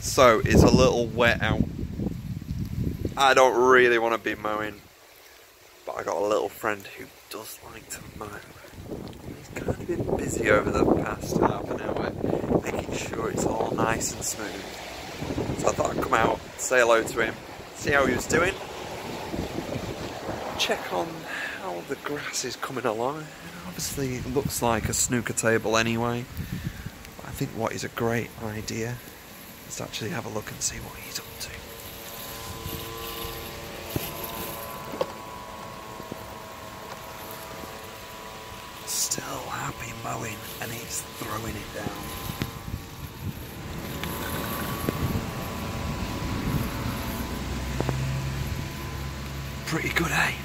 So it's a little wet out. I don't really want to be mowing, but I got a little friend who does like to mow. He's kind of been busy over the past half an hour, making sure it's all nice and smooth. So I thought I'd come out, say hello to him, see how he was doing, check on how the grass is coming along. Obviously it looks like a snooker table anyway. I think what is a great idea is to actually have a look and see what he's up to. Still happy mowing, and he's throwing it down. Pretty good, eh?